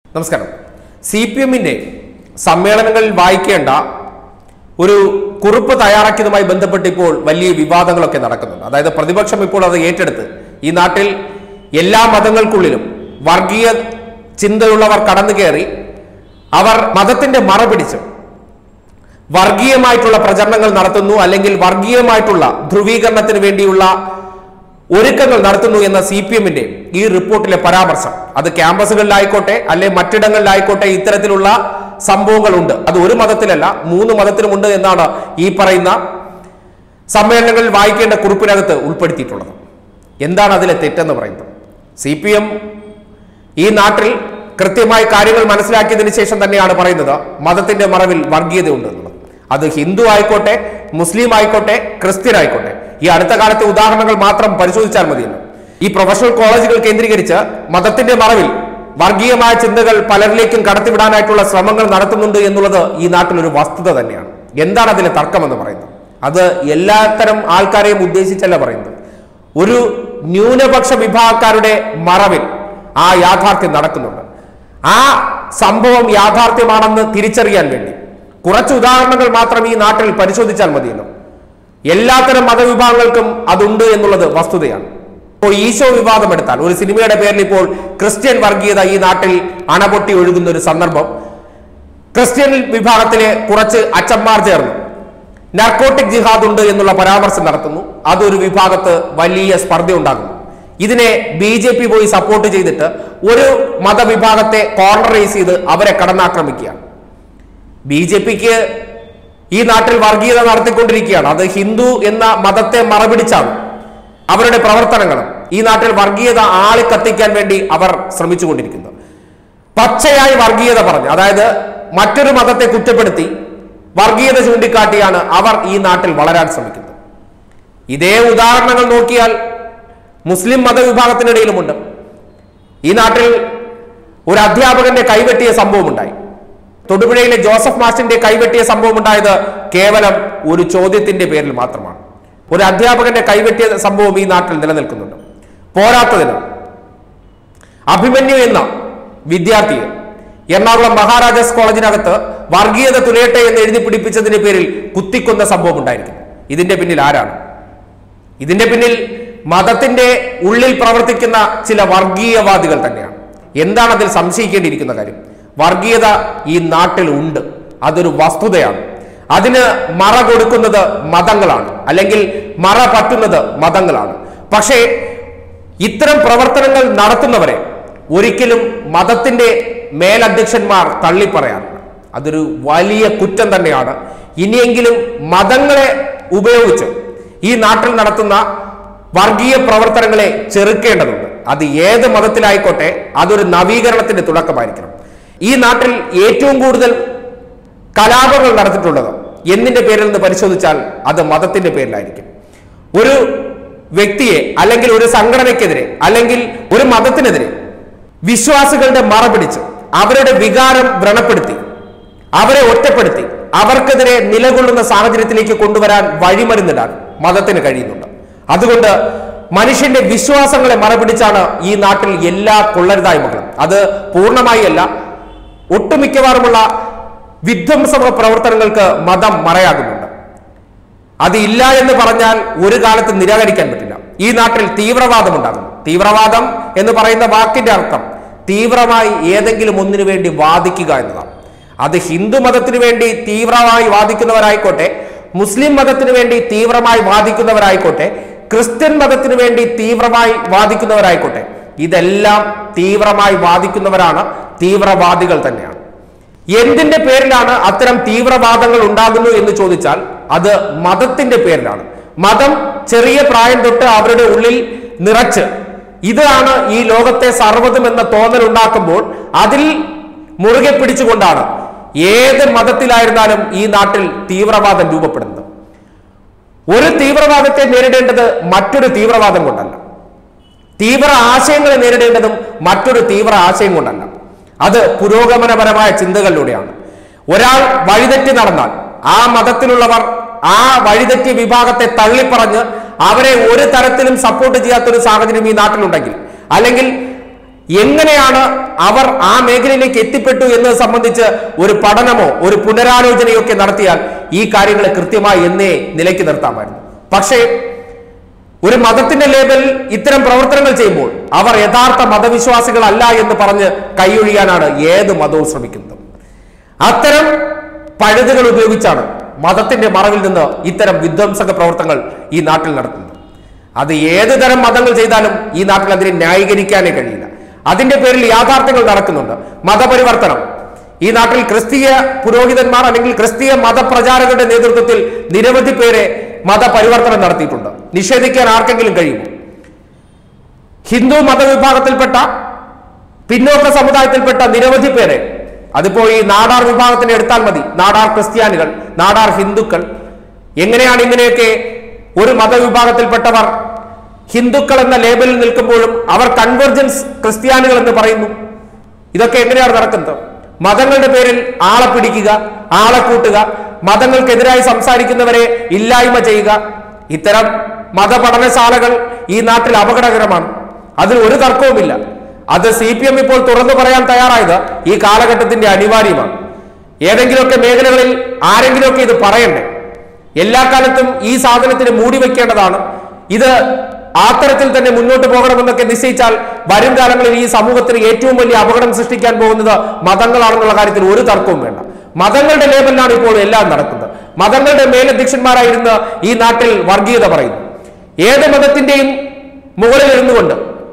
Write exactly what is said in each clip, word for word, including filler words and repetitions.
നമസ്കാരം. C P എമ്മിന്റെ സമ്മേളനങ്ങളിൽ വായിക്കേണ്ട ഒരു കുറിപ്പ് തയ്യാറാക്കിയതുമായി ബന്ധപ്പെട്ട് ഇപ്പോൾ വലിയ വിവാദങ്ങളൊക്കെ നടക്കുന്നുണ്ട്. അതായത് പ്രതിപക്ഷം ഇപ്പോൾ അത് ഏറ്റെടുത്ത് ഈ നാട്ടിൽ എല്ലാ മതങ്ങൾക്കുള്ളിലും വർഗീയ ചിന്തയുള്ളവർ കടന്നു കയറി അവർ മതത്തിന്റെ മറ പിടിച്ച് വർഗീയമായിട്ടുള്ള പ്രചരണങ്ങൾ നടത്തുന്നു, അല്ലെങ്കിൽ വർഗീയമായിട്ടുള്ള ധ്രുവീകരണത്തിന് വേണ്ടിയുള്ള ഒരുക്കങ്ങൾ നടത്തുന്നു എന്ന സി പി എമ്മിന്റെ ഈ റിപ്പോർട്ടിലെ പരാമർശം, അത് ക്യാമ്പസുകളിലായിക്കോട്ടെ അല്ലെ മറ്റിടങ്ങളിലായിക്കോട്ടെ ഇത്തരത്തിലുള്ള സംഭവങ്ങളുണ്ട്. അത് ഒരു മതത്തിലല്ല, മൂന്ന് മതത്തിലുമുണ്ട് എന്നാണ് ഈ പറയുന്ന സമ്മേളനങ്ങളിൽ വായിക്കേണ്ട കുറിപ്പിനകത്ത് ഉൾപ്പെടുത്തിയിട്ടുള്ളത്. എന്താണ് അതിലെ തെറ്റെന്ന് പറയുന്നത്? സി പി എം ഈ നാട്ടിൽ കൃത്യമായി കാര്യങ്ങൾ മനസ്സിലാക്കിയതിനു ശേഷം തന്നെയാണ് പറയുന്നത് മതത്തിന്റെ മറവിൽ വർഗീയത ഉണ്ട് എന്നുള്ളത്. അത് ഹിന്ദു ആയിക്കോട്ടെ, മുസ്ലിം ആയിക്കോട്ടെ, ക്രിസ്ത്യൻ ആയിക്കോട്ടെ. ഈ അടുത്ത കാലത്തെ ഉദാഹരണങ്ങൾ മാത്രം പരിശോധിച്ചാൽ മതിയല്ലോ. ഈ പ്രൊഫഷണൽ കോളേജുകൾ കേന്ദ്രീകരിച്ച് മതത്തിന്റെ മറവിൽ വർഗീയമായ ചിന്തകൾ പലരിലേക്കും കടത്തിവിടാനായിട്ടുള്ള ശ്രമങ്ങൾ നടത്തുന്നുണ്ട് എന്നുള്ളത് ഈ നാട്ടിലൊരു വസ്തുത തന്നെയാണ്. എന്താണ് അതിലെ തർക്കമെന്ന് പറയുന്നത്? അത് എല്ലാത്തരം ആൾക്കാരെയും ഉദ്ദേശിച്ചല്ല പറയുന്നത്. ഒരു ന്യൂനപക്ഷ വിഭാഗക്കാരുടെ മറവിൽ ആ യാഥാർത്ഥ്യം നടക്കുന്നുണ്ട്. ആ സംഭവം യാഥാർത്ഥ്യമാണെന്ന് തിരിച്ചറിയാൻ വേണ്ടി കുറച്ച് ഉദാഹരണങ്ങൾ മാത്രം ഈ നാട്ടിൽ പരിശോധിച്ചാൽ മതിയല്ലോ. എല്ലാത്തരം മതവിഭാഗങ്ങൾക്കും അതുണ്ട് എന്നുള്ളത് വസ്തുതയാണ്. ഇപ്പോൾ ഈശോ വിവാദം എടുത്താൽ, ഒരു സിനിമയുടെ പേരിൽ ഇപ്പോൾ ക്രിസ്ത്യൻ വർഗീയത ഈ നാട്ടിൽ അണപൊട്ടി ഒഴുകുന്ന ഒരു സന്ദർഭം, ക്രിസ്ത്യൻ വിഭാഗത്തിലെ കുറച്ച് അച്ചന്മാർ ചേർന്ന് നാർക്കോട്ടിക് ജിഹാദ് ഉണ്ട് എന്നുള്ള പരാമർശം നടത്തുന്നു. അതൊരു വിഭാഗത്ത് വലിയ സ്പർദ്ധ ഉണ്ടാകുന്നു. ഇതിനെ ബി ജെ പി പോയി സപ്പോർട്ട് ചെയ്തിട്ട് ഒരു മതവിഭാഗത്തെ കോർണറൈസ് ചെയ്ത് അവരെ കടന്നാക്രമിക്കുകയാണ്. ബി ജെ പിക്ക് ഈ നാട്ടിൽ വർഗീയത നടത്തിക്കൊണ്ടിരിക്കുകയാണ്. അത് ഹിന്ദു എന്ന മതത്തെ മറപിടിച്ചാണ് അവരുടെ പ്രവർത്തനങ്ങളും ഈ നാട്ടിൽ വർഗീയത ആളി കത്തിക്കാൻ വേണ്ടി അവർ ശ്രമിച്ചുകൊണ്ടിരിക്കുന്നത്. പച്ചയായി വർഗീയത പറഞ്ഞു, അതായത് മറ്റൊരു മതത്തെ കുറ്റപ്പെടുത്തി വർഗീയത ചൂണ്ടിക്കാട്ടിയാണ് അവർ ഈ നാട്ടിൽ വളരാൻ ശ്രമിക്കുന്നത്. ഇതേ ഉദാഹരണങ്ങൾ നോക്കിയാൽ മുസ്ലിം മതവിഭാഗത്തിനിടയിലുമുണ്ട്. ഈ നാട്ടിൽ ഒരു അധ്യാപകന്റെ കൈവെട്ടിയ സംഭവം ഉണ്ടായി. തൊടുപുഴയിലെ ജോസഫ് മാഷിന്റെ കൈവെട്ടിയ സംഭവം ഉണ്ടായത് കേവലം ഒരു ചോദ്യത്തിന്റെ പേരിൽ മാത്രമാണ്. ഒരു അധ്യാപകന്റെ കൈവെട്ടിയ സംഭവം ഈ നാട്ടിൽ നിലനിൽക്കുന്നുണ്ട്. പോരാത്തതിന് അഭിമന്യു എന്ന വിദ്യാർത്ഥിയെ എറണാകുളം മഹാരാജാസ് കോളേജിനകത്ത് വർഗീയത തുലയട്ടെ എന്ന് എഴുതി പിടിപ്പിച്ചതിന്റെ പേരിൽ കുത്തിക്കൊന്ന സംഭവം ഉണ്ടായിരിക്കുന്നു. ഇതിന്റെ പിന്നിൽ ആരാണ്? ഇതിന്റെ പിന്നിൽ മതത്തിന്റെ ഉള്ളിൽ പ്രവർത്തിക്കുന്ന ചില വർഗീയവാദികൾ തന്നെയാണ്. എന്താണ് അതിൽ സംശയിക്കേണ്ടിയിരിക്കുന്ന കാര്യം? വർഗീയത ഈ നാട്ടിൽ ഉണ്ട്, അതൊരു വസ്തുതയാണ്. അതിന് മറ കൊടുക്കുന്നത് മതങ്ങളാണ്, അല്ലെങ്കിൽ മറ പറ്റുന്നത് മതങ്ങളാണ്. പക്ഷേ ഇത്തരം പ്രവർത്തനങ്ങൾ നടത്തുന്നവരെ ഒരിക്കലും മതത്തിന്റെ മേലധ്യക്ഷന്മാർ തള്ളിപ്പറയാറില്ല. അതൊരു വലിയ കുറ്റം തന്നെയാണ്. ഇനിയെങ്കിലും മതങ്ങളെ ഉപയോഗിച്ച് ഈ നാട്ടിൽ നടത്തുന്ന വർഗീയ പ്രവർത്തനങ്ങളെ ചെറുക്കേണ്ടതുണ്ട്. അത് ഏത് മതത്തിലായിക്കോട്ടെ, അതൊരു നവീകരണത്തിന്റെ തുടക്കമായിരിക്കണം. ഈ നാട്ടിൽ ഏറ്റവും കൂടുതൽ കലാപങ്ങൾ നടത്തിയിട്ടുള്ളത് എന്തിന്റെ പേരിൽ നിന്ന് പരിശോധിച്ചാൽ അത് മതത്തിന്റെ പേരിലായിരിക്കും. ഒരു വ്യക്തിയെ അല്ലെങ്കിൽ ഒരു സംഘടനയ്ക്കെതിരെ അല്ലെങ്കിൽ ഒരു മതത്തിനെതിരെ വിശ്വാസികളുടെ മറ പിടിച്ച് അവരുടെ വികാരം വ്രണപ്പെടുത്തി അവരെ ഒറ്റപ്പെടുത്തി അവർക്കെതിരെ നിലകൊള്ളുന്ന സാഹചര്യത്തിലേക്ക് കൊണ്ടുവരാൻ വഴിമരുന്നിടാൻ മതത്തിന് കഴിയുന്നുണ്ട്. അതുകൊണ്ട് മനുഷ്യന്റെ വിശ്വാസങ്ങളെ മറപിടിച്ചാണ് ഈ നാട്ടിൽ എല്ലാ കൊള്ളരുതായ്മകളും. അത് പൂർണ്ണമായി അല്ല, ഒട്ടുമിക്കവാറുമുള്ള വിധ്വംസ പ്രവർത്തനങ്ങൾക്ക് മതം മറയാകുന്നുണ്ട്. അത് ഇല്ല എന്ന് പറഞ്ഞാൽ ഒരു കാലത്ത് നിരാകരിക്കാൻ പറ്റില്ല. ഈ നാട്ടിൽ തീവ്രവാദം ഉണ്ടാകുന്നു. തീവ്രവാദം എന്ന് പറയുന്ന വാക്കിന്റെ അർത്ഥം തീവ്രമായി ഏതെങ്കിലും ഒന്നിനു വേണ്ടി വാദിക്കുക എന്നതാണ്. അത് ഹിന്ദു മതത്തിന് വേണ്ടി തീവ്രമായി വാദിക്കുന്നവരായിക്കോട്ടെ, മുസ്ലിം മതത്തിന് വേണ്ടി തീവ്രമായി വാദിക്കുന്നവരായിക്കോട്ടെ, ക്രിസ്ത്യൻ മതത്തിന് വേണ്ടി തീവ്രമായി വാദിക്കുന്നവരായിക്കോട്ടെ, ഇതെല്ലാം തീവ്രമായി വാദിക്കുന്നവരാണ്, തീവ്രവാദികൾ തന്നെയാണ്. എന്തിന്റെ പേരിലാണ് അത്തരം തീവ്രവാദങ്ങൾ ഉണ്ടാകുന്നു എന്ന് ചോദിച്ചാൽ അത് മതത്തിന്റെ പേരിലാണ്. മതം ചെറിയ പ്രായം തൊട്ട് അവരുടെ ഉള്ളിൽ നിറച്ച് ഇതാണ് ഈ ലോകത്തെ സർവ്വതും എന്ന തോന്നൽ ഉണ്ടാക്കുമ്പോൾ അതിൽ മുറുകെ പിടിച്ചുകൊണ്ടാണ് ഏത് മതത്തിലായിരുന്നാലും ഈ നാട്ടിൽ തീവ്രവാദം രൂപപ്പെടുന്നത്. ഒരു തീവ്രവാദത്തെ നേരിടേണ്ടത് മറ്റൊരു തീവ്രവാദം കൊണ്ടല്ല, തീവ്ര ആശയങ്ങളെ നേരിടേണ്ടതും മറ്റൊരു തീവ്ര ആശയം കൊണ്ടല്ല. അത് പുരോഗമനപരമായ ചിന്തകളിലൂടെയാണ്. ഒരാൾ വഴിതെറ്റി നടന്നാൽ ആ മതത്തിലുള്ളവർ ആ വഴിതെറ്റിയ വിഭാഗത്തെ തള്ളിപ്പറഞ്ഞ് അവരെ ഒരു തരത്തിലും സപ്പോർട്ട് ചെയ്യാത്തൊരു സാഹചര്യം ഈ നാട്ടിലുണ്ടെങ്കിൽ, അല്ലെങ്കിൽ എങ്ങനെയാണ് അവർ ആ മേഖലയിലേക്ക് എത്തിപ്പെട്ടു എന്നത് സംബന്ധിച്ച് ഒരു പഠനമോ ഒരു പുനരാലോചനയോ ഒക്കെ നടത്തിയാൽ ഈ കാര്യങ്ങളെ കൃത്യമായി എന്നേ നിലയ്ക്ക് നിർത്താമായിരുന്നു. പക്ഷേ ഒരു മതത്തിന്റെ ലേബലിൽ ഇത്തരം പ്രവർത്തനങ്ങൾ ചെയ്യുമ്പോൾ അവർ യഥാർത്ഥ മതവിശ്വാസികളല്ല എന്ന് പറഞ്ഞ് കൈയൊഴിയാനാണ് ഏത് മതവും ശ്രമിക്കുന്നത്. അത്തരം പഴുതുകൾ ഉപയോഗിച്ചാണ് മതത്തിന്റെ മറവിൽ നിന്ന് ഇത്തരം വിധ്വംസക പ്രവർത്തനങ്ങൾ ഈ നാട്ടിൽ നടത്തുന്നത്. അത് ഏത് തരം മതങ്ങൾ ചെയ്താലും ഈ നാട്ടിൽ അതിനെ ന്യായീകരിക്കാനേ കഴിയില്ല. അതിന്റെ പേരിൽ യാഥാർത്ഥ്യങ്ങൾ നടക്കുന്നുണ്ട്. മതപരിവർത്തനം ഈ നാട്ടിൽ ക്രിസ്തീയ പുരോഹിതന്മാർ അല്ലെങ്കിൽ ക്രിസ്തീയ മതപ്രചാരകരുടെ നേതൃത്വത്തിൽ നിരവധി പേരെ മതപരിവർത്തനം നടത്തിയിട്ടുണ്ട്. നിഷേധിക്കാൻ ആർക്കെങ്കിലും കഴിയുമോ? ഹിന്ദു മതവിഭാഗത്തിൽപ്പെട്ട പിന്നോക്ക സമുദായത്തിൽപ്പെട്ട നിരവധി പേരെ, അതിപ്പോ ഈ നാടാർ വിഭാഗത്തിനെ എടുത്താൽ മതി, നാടാർ ക്രിസ്ത്യാനികൾ, നാടാർ ഹിന്ദുക്കൾ, എങ്ങനെയാണ് ഇങ്ങനെയൊക്കെ ഒരു മതവിഭാഗത്തിൽപ്പെട്ടവർ ഹിന്ദുക്കൾ എന്ന ലേബലിൽ നിൽക്കുമ്പോഴും അവർ കൺവെർജൻസ് ക്രിസ്ത്യാനികൾ എന്ന് പറയുന്നു? ഇതൊക്കെ എങ്ങനെയാണ് നടക്കുന്നത്? മതങ്ങളുടെ പേരിൽ ആളെ പിടിക്കുക, ആളെ കൂട്ടുക, മതങ്ങൾക്കെതിരായി സംസാരിക്കുന്നവരെ ഇല്ലായ്മ ചെയ്യുക, ഇത്തരം മതപഠനശാലകൾ ഈ നാട്ടിൽ അപകടകരമാണ്. അതിൽ ഒരു തർക്കവുമില്ല. അത് സി പി എം ഇപ്പോൾ തുറന്നു പറയാൻ തയ്യാറായത് ഈ കാലഘട്ടത്തിന്റെ അനിവാര്യമാണ്. ഏതെങ്കിലുമൊക്കെ മേഖലകളിൽ ആരെങ്കിലുമൊക്കെ ഇത് പറയണ്ടേ? എല്ലാ കാലത്തും ഈ സാധനത്തിന് മൂടി വയ്ക്കേണ്ടതാണ്. ഇത് അത്തരത്തിൽ തന്നെ മുന്നോട്ട് പോകണമെന്നൊക്കെ നിശ്ചയിച്ചാൽ വരും കാലങ്ങളിൽ ഈ സമൂഹത്തിന് ഏറ്റവും വലിയ അപകടം സൃഷ്ടിക്കാൻ പോകുന്നത് മതങ്ങളാണെന്നുള്ള കാര്യത്തിൽ ഒരു തർക്കവും വേണ്ട. മതങ്ങളുടെ ലേബലിലാണ് ഇപ്പോൾ എല്ലാം നടക്കുന്നത്. മതങ്ങളുടെ മേലധ്യക്ഷന്മാരായിരുന്ന ഈ നാട്ടിൽ വർഗീയത പറയുന്നു. ഏത് മതത്തിന്റെയും മുകളിൽ ഇരുന്നുകൊണ്ട്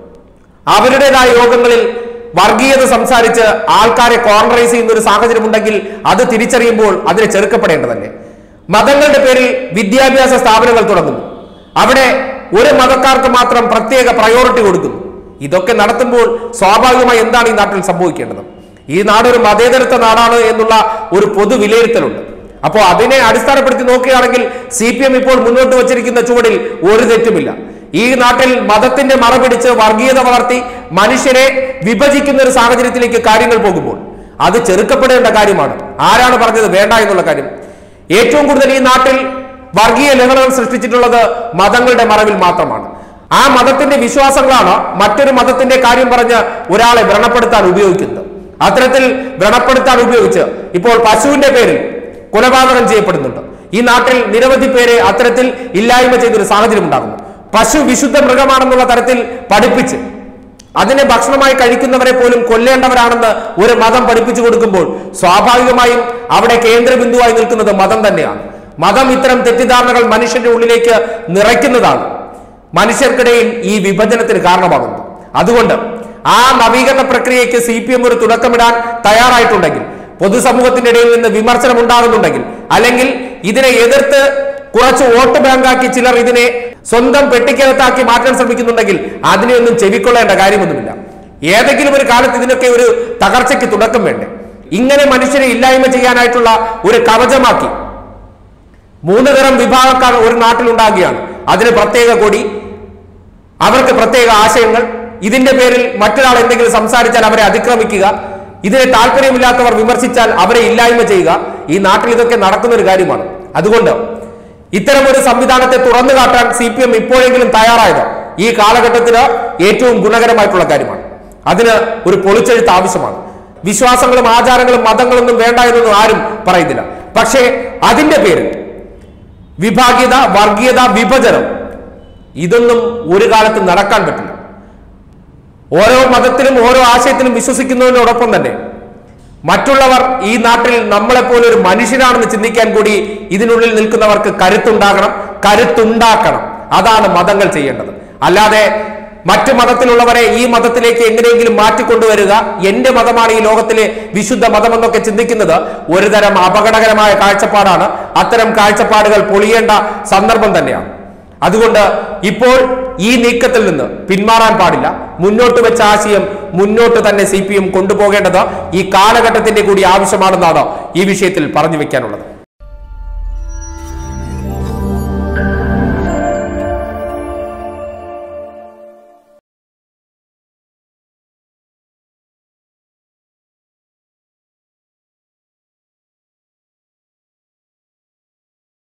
അവരുടേതായ യോഗങ്ങളിൽ വർഗീയത സംസാരിച്ച് ആൾക്കാരെ കോൺഗ്രൈസ് ചെയ്യുന്ന ഒരു സാഹചര്യം ഉണ്ടെങ്കിൽ അത് തിരിച്ചറിയുമ്പോൾ അതിനെ ചെറുക്കപ്പെടേണ്ടതല്ലേ? മതങ്ങളുടെ പേരിൽ വിദ്യാഭ്യാസ സ്ഥാപനങ്ങൾ തുടങ്ങുന്നു. അവിടെ ഒരു മതക്കാർക്ക് മാത്രം പ്രത്യേക പ്രയോറിറ്റി കൊടുക്കുന്നു. ഇതൊക്കെ നടത്തുമ്പോൾ സ്വാഭാവികമായി എന്താണ് ഈ നാട്ടിൽ സംഭവിക്കേണ്ടത്? ഈ നാട് ഒരു മതേതരത്വ നാടാണ് എന്നുള്ള ഒരു പൊതു വിലയിരുത്തലുണ്ട്. അപ്പോൾ അതിനെ അടിസ്ഥാനപ്പെടുത്തി നോക്കുകയാണെങ്കിൽ സി പി എം ഇപ്പോൾ മുന്നോട്ട് വച്ചിരിക്കുന്ന ചുവടിൽ ഒരു തെറ്റുമില്ല. ഈ നാട്ടിൽ മതത്തിന്റെ മറ പിടിച്ച് വർഗീയത വളർത്തി മനുഷ്യരെ വിഭജിക്കുന്ന ഒരു സാഹചര്യത്തിലേക്ക് കാര്യങ്ങൾ പോകുമ്പോൾ അത് ചെറുക്കപ്പെടേണ്ട കാര്യമാണ്. ആരാണ് പറഞ്ഞത് വേണ്ട എന്നുള്ള കാര്യം? ഏറ്റവും കൂടുതൽ ഈ നാട്ടിൽ വർഗീയ ലഹളകൾ സൃഷ്ടിച്ചിട്ടുള്ളത് മതങ്ങളുടെ മറവിൽ മാത്രമാണ്. ആ മതത്തിന്റെ വിശ്വാസങ്ങളാണ് മറ്റൊരു മതത്തിന്റെ കാര്യം പറഞ്ഞ് ഒരാളെ വ്രണപ്പെടുത്താൻ ഉപയോഗിക്കുന്നത്. അത്തരത്തിൽ വ്രണപ്പെടുത്താൻ ഉപയോഗിച്ച് ഇപ്പോൾ പശുവിന്റെ പേരിൽ കൊലപാതകം ചെയ്യപ്പെടുന്നുണ്ട്. ഈ നാട്ടിൽ നിരവധി പേരെ അത്തരത്തിൽ ഇല്ലായ്മ ചെയ്തൊരു സാഹചര്യം ഉണ്ടാകുന്നു. പശു വിശുദ്ധ മൃഗമാണെന്നുള്ള തരത്തിൽ പഠിപ്പിച്ച് അതിനെ ഭക്ഷണമായി കഴിക്കുന്നവരെ പോലും കൊല്ലേണ്ടവരാണെന്ന് ഒരു മതം പഠിപ്പിച്ചു കൊടുക്കുമ്പോൾ സ്വാഭാവികമായും അവിടെ കേന്ദ്രബിന്ദുവായി നിൽക്കുന്നത് മതം തന്നെയാണ്. മതം ഇത്തരം തെറ്റിദ്ധാരണകൾ മനുഷ്യന്റെ ഉള്ളിലേക്ക് നിറയ്ക്കുന്നതാണ് മനുഷ്യർക്കിടയിൽ ഈ വിഭജനത്തിന് കാരണമാകുന്നത്. അതുകൊണ്ട് ആ നവീകരണ പ്രക്രിയയ്ക്ക് സി പി എം ഒരു തുടക്കമിടാൻ തയ്യാറായിട്ടുണ്ടെങ്കിൽ, പൊതുസമൂഹത്തിന്റെ ഇടയിൽ നിന്ന് വിമർശനം ഉണ്ടാകുന്നുണ്ടെങ്കിൽ, അല്ലെങ്കിൽ ഇതിനെ എതിർത്ത് കുറച്ച് വോട്ട് ബാങ്കാക്കി ചിലർ ഇതിനെ സ്വന്തം പെട്ടിക്കകത്താക്കി മാറ്റാൻ ശ്രമിക്കുന്നുണ്ടെങ്കിൽ അതിനെയൊന്നും ചെവിക്കൊള്ളേണ്ട കാര്യമൊന്നുമില്ല. ഏതെങ്കിലും ഒരു കാലത്ത് ഇതിനൊക്കെ ഒരു തകർച്ചയ്ക്ക് തുടക്കം വേണ്ടേ? ഇങ്ങനെ മനുഷ്യരെ ഇല്ലായ്മ ചെയ്യാനായിട്ടുള്ള ഒരു കവചമാക്കി മൂന്ന് തരം വിഭാഗക്കാർ ഒരു നാട്ടിലുണ്ടാകുകയാണ്. അതിന് പ്രത്യേക കൊടി, അവർക്ക് പ്രത്യേക ആശയങ്ങൾ, ഇതിന്റെ പേരിൽ മറ്റൊരാൾ എന്തെങ്കിലും സംസാരിച്ചാൽ അവരെ അതിക്രമിക്കുക, ഇതിനെ താല്പര്യമില്ലാത്തവർ വിമർശിച്ചാൽ അവരെ ഇല്ലായ്മ ചെയ്യുക. ഈ നാട്ടിൽ ഇതൊക്കെ നടക്കുന്ന ഒരു കാര്യമാണ്. അതുകൊണ്ട് ഇത്തരം ഒരു സംവിധാനത്തെ തുറന്നു കാട്ടാൻ സി പി എം ഇപ്പോഴെങ്കിലും തയ്യാറായത് ഈ കാലഘട്ടത്തിന് ഏറ്റവും ഗുണകരമായിട്ടുള്ള കാര്യമാണ്. അതിന് ഒരു പൊളിച്ചെഴുത്ത് ആവശ്യമാണ്. വിശ്വാസങ്ങളും ആചാരങ്ങളും മതങ്ങളൊന്നും വേണ്ട എന്നൊന്നും ആരും പറയുന്നില്ല. പക്ഷേ അതിന്റെ പേരിൽ വിഭാഗീയത, വർഗീയത, വിഭജനം ഇതൊന്നും ഒരു കാലത്ത് നടക്കാൻ പറ്റില്ല. ഓരോ മതത്തിലും ഓരോ ആശയത്തിലും വിശ്വസിക്കുന്നതിനോടൊപ്പം തന്നെ മറ്റുള്ളവർ ഈ നാട്ടിൽ നമ്മളെപ്പോലെ ഒരു മനുഷ്യനാണെന്ന് ചിന്തിക്കാൻ കൂടി ഇതിനുള്ളിൽ നിൽക്കുന്നവർക്ക് കരുത്തുണ്ടാകണം, കരുത്തുണ്ടാക്കണം. അതാണ് മതങ്ങൾ ചെയ്യേണ്ടത്. അല്ലാതെ മറ്റു മതത്തിലുള്ളവരെ ഈ മതത്തിലേക്ക് എങ്ങനെയെങ്കിലും മാറ്റിക്കൊണ്ടുവരിക, എന്റെ മതമാണ് ഈ ലോകത്തിലെ വിശുദ്ധ മതമെന്നൊക്കെ ചിന്തിക്കുന്നത് ഒരു തരം അപകടകരമായ കാഴ്ചപ്പാടാണ്. അത്തരം കാഴ്ചപ്പാടുകൾ പൊളിയേണ്ട സന്ദർഭം തന്നെയാണ്. അതുകൊണ്ട് ഇപ്പോൾ ഈ നീക്കത്തിൽ നിന്ന് പിന്മാറാൻ പാടില്ല. മുന്നോട്ട് വെച്ച ആശയം മുന്നോട്ട് തന്നെ സി പി എം കൊണ്ടുപോകേണ്ടത് ഈ കാലഘട്ടത്തിന്റെ കൂടി ആവശ്യമാണെന്നാണ് ഈ വിഷയത്തിൽ പറഞ്ഞു വെക്കാനുള്ളത്.